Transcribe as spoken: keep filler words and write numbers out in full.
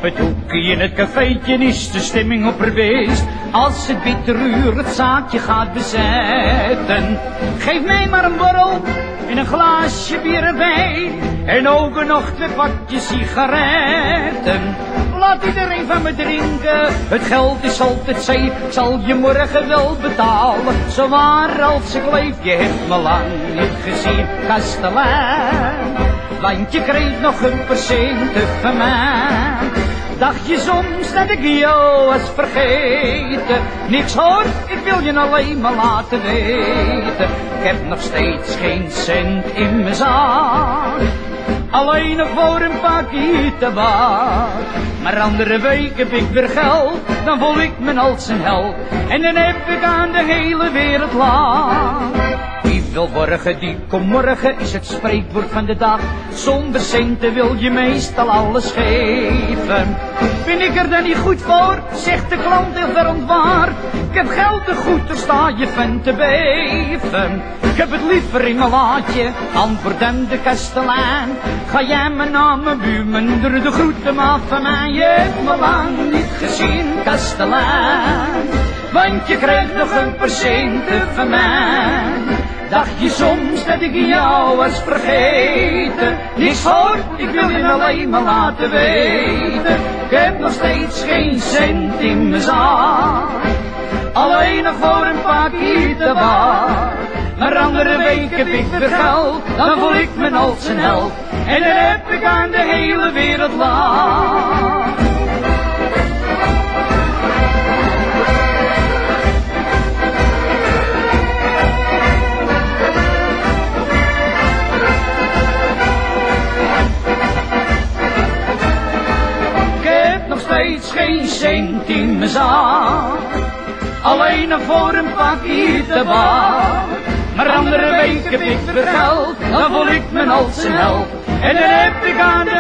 het hoekje in het cafeetje is de stemming opperbeest. Als het bitter uur het zaakje gaat bezetten. Geef mij maar een borrel en een glaasje bier erbij. En ook nog twee pakjes sigaretten. Laat iedereen van me drinken, het geld is altijd safe. Ik zal je morgen wel betalen, zo waar als ik leef. Je hebt me lang niet gezien, kastelein, want je kreeg nog een percent van mij. Dacht je soms dat ik jou was vergeten? Niks hoor, ik wil je alleen maar laten weten. Ik heb nog steeds geen cent in mijn zak, alleen nog voor een pakje tabak. Maar andere week heb ik weer geld, dan voel ik me als een held. En dan heb ik aan de hele wereld lang. Wie wil borgen, die komt morgen, is het spreekwoord van de dag. Zonder centen wil je meestal alles geven. Ben ik er dan niet goed voor, zegt de klant heel verontwaard. Ik heb geld te goed, daar sta je van te beven. Ik heb het liever in mijn laadje, antwoord dan de kastelein. Ga jij me naar mijn buurman, door de groeten maar van mij. Je hebt me lang niet gezien, kastelein, want je krijgt nog een percent van mij. Dacht je soms dat ik jou was vergeten? Niks hoor, ik wil je alleen maar laten weten. Ik heb nog steeds geen cent in mijn zak, alleen nog voor een pakje tabak. Maar andere week heb ik weer geld, dan voel ik me als een held. En dan heb ik aan de hele wereld lang. Steeds geen cent in mijn zak, alleen nog voor een pakje tabak. Maar andere week heb ik weer geld, dan voel ik me als een held. En dan heb ik aan de